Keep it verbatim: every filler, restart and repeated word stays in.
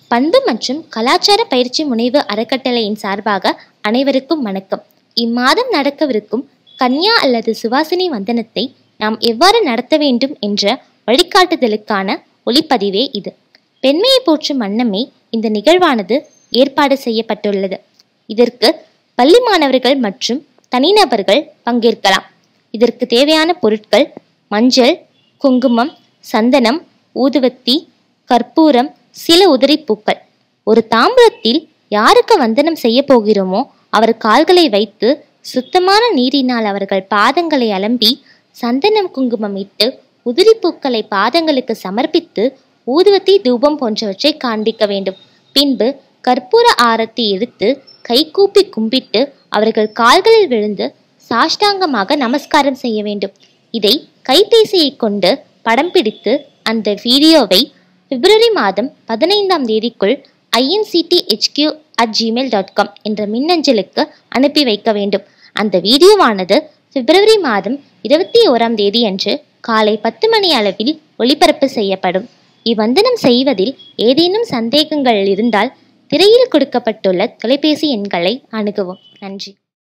பண்பு மற்றும் கலாச்சார பயிற்சி முனைவு அறக்கட்டளையின் சார்பாக அனைவருக்கும் வணக்கம். இம்மாதம் நடக்கவிருக்கும் கன்யா அல்லது சுவாசினி வந்தனத்தை நாம் எவ்வாறு நடத்த வேண்டும் என்ற வழிகாட்டுதலுக்கான ஒளிப்பதிவே இது. பெண்மையை போற்றும் வண்ணமே இந்த நிகழ்வானது ஏற்பாடு செய்யப்பட்டுள்ளது. இதற்கு பள்ளி மாணவர்கள் மற்றும் தனிநபர்கள் பங்கேற்கலாம். இதற்கு தேவையான பொருட்கள் மஞ்சள், குங்குமம், சந்தனம், ஊதுவத்தி, கற்பூரம், சில உதிரிப்பூக்கள். ஒரு தாம்பூலத்தில் யாருக்கு வந்தனம் செய்ய போகிறோமோ அவர் கால்களை வைத்து சுத்தமான நீரினால் அவர்கள் பாதங்களை அலம்பி சந்தனம் குங்குமம் இட்டு உதிரிப்பூக்களை பாதங்களுக்கு சமர்ப்பித்து ஊதுவத்தி தூபம் போன்றவற்றை காண்பிக்க வேண்டும். பின்பு கற்பூர ஆரத்தி எடுத்து கைகூப்பி கும்பிட்டு அவர்கள் கால்களில் விழுந்து சாஷ்டாங்கமாக நமஸ்காரம் செய்ய வேண்டும். இதை கைபேசியை கொண்டு படம் பிடித்து அந்த வீடியோவை பிப்ரவரி மாதம் பதினைந்தாம் தேதிக்குள் INCT HQ at Gmail dot com என்ற மின்னஞ்சலுக்கு அனுப்பி வைக்க வேண்டும். அந்த வீடியோவானது பிப்ரவரி மாதம் இருபத்தி ஓராம் தேதி அன்று காலை பத்து மணி அளவில் ஒளிபரப்பு செய்யப்படும். இவ்வந்தனம் செய்வதில் ஏதேனும் சந்தேகங்கள் இருந்தால் திரையில் கொடுக்கப்பட்டுள்ள தொலைபேசி எண்களை அணுகவும். நன்றி.